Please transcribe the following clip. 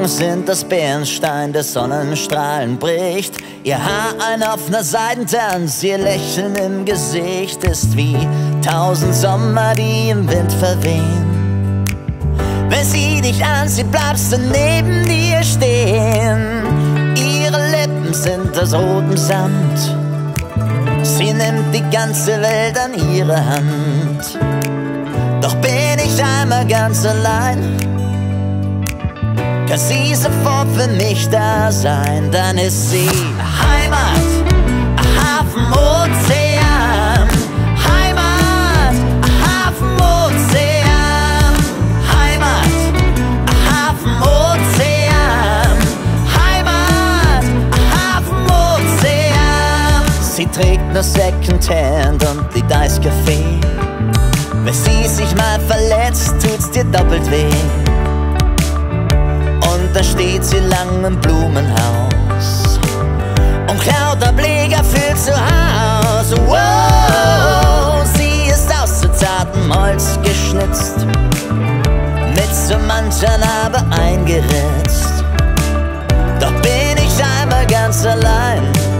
Augen sind das Bernstein, der Sonnenstrahlen bricht. Ihr Haar ein offener Seidentanz, ihr Lächeln im Gesicht ist wie 1000 Sommer, die im Wind verwehen. Wenn sie dich ansieht, bleibst du neben dir stehen. Ihre Lippen sind aus rotem Samt, sie nimmt die ganze Welt an ihre Hand. Doch bin ich einmal ganz allein, kann sie sofort für mich da sein. Dann ist sie Heimat-Hafen-Ozean, Heimat-Hafen-Ozean, Heimat-Hafen-Ozean, Heimat-Hafen-Ozean. Sie trägt nur Secondhand und liebt Eiskaffee. Wenn sie sich mal verletzt, tut's dir doppelt weh. Und da steht sie lang im Blumenhaus und klaut der Pfleger für zu Hause. Wow, sie ist aus so zartem Holz geschnitzt, mit so mancher Narbe eingeritzt. Doch bin ich einmal ganz allein,